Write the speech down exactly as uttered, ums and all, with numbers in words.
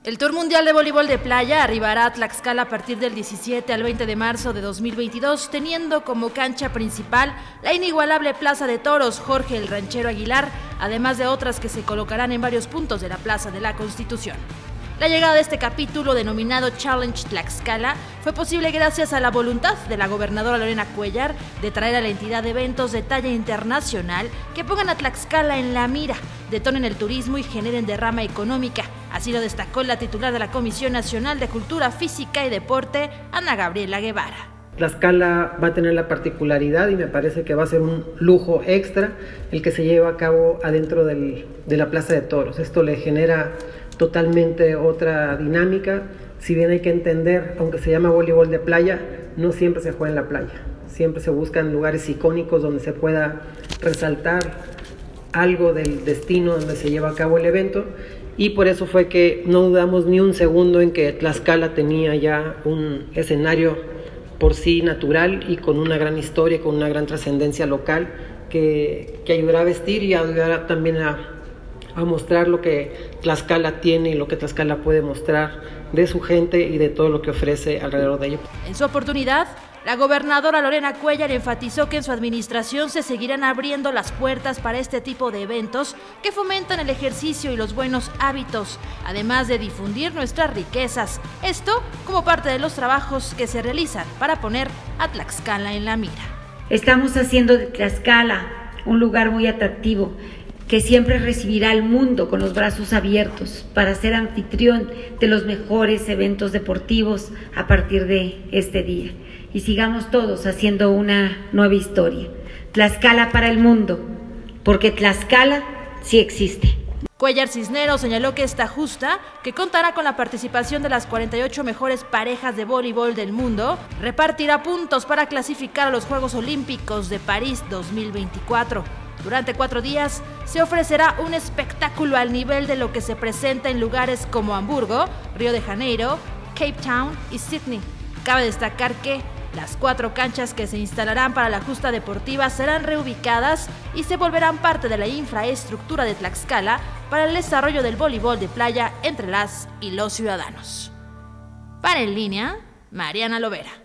El Tour Mundial de Voleibol de Playa arribará a Tlaxcala a partir del diecisiete al veinte de marzo de dos mil veintidós, teniendo como cancha principal la inigualable Plaza de Toros Jorge el Ranchero Aguilar, además de otras que se colocarán en varios puntos de la Plaza de la Constitución. La llegada de este capítulo, denominado Challenge Tlaxcala, fue posible gracias a la voluntad de la gobernadora Lorena Cuéllar de traer a la entidad eventos de talla internacional que pongan a Tlaxcala en la mira, detonen el turismo y generen derrama económica. Así lo destacó la titular de la Comisión Nacional de Cultura Física y Deporte, Ana Gabriela Guevara. Tlaxcala va a tener la particularidad, y me parece que va a ser un lujo extra, el que se lleva a cabo adentro del, de la Plaza de Toros. Esto le genera totalmente otra dinámica. Si bien hay que entender, aunque se llama voleibol de playa, no siempre se juega en la playa. Siempre se buscan lugares icónicos donde se pueda resaltar algo del destino donde se lleva a cabo el evento, y por eso fue que no dudamos ni un segundo en que Tlaxcala tenía ya un escenario por sí natural y con una gran historia, con una gran trascendencia local que, que ayudará a vestir y ayudará también a a mostrar lo que Tlaxcala tiene y lo que Tlaxcala puede mostrar de su gente y de todo lo que ofrece alrededor de ello. En su oportunidad, la gobernadora Lorena Cuéllar enfatizó que en su administración se seguirán abriendo las puertas para este tipo de eventos que fomentan el ejercicio y los buenos hábitos, además de difundir nuestras riquezas. Esto como parte de los trabajos que se realizan para poner a Tlaxcala en la mira. Estamos haciendo de Tlaxcala un lugar muy atractivo, que siempre recibirá al mundo con los brazos abiertos para ser anfitrión de los mejores eventos deportivos a partir de este día. Y sigamos todos haciendo una nueva historia. Tlaxcala para el mundo, porque Tlaxcala sí existe. Cuéllar Cisneros señaló que está justa, que contará con la participación de las cuarenta y ocho mejores parejas de voleibol del mundo, repartirá puntos para clasificar a los Juegos Olímpicos de París dos mil veinticuatro. Durante cuatro días se ofrecerá un espectáculo al nivel de lo que se presenta en lugares como Hamburgo, Río de Janeiro, Cape Town y Sydney. Cabe destacar que las cuatro canchas que se instalarán para la justa deportiva serán reubicadas y se volverán parte de la infraestructura de Tlaxcala para el desarrollo del voleibol de playa entre las y los ciudadanos. Para En Línea, Mariana Lovera.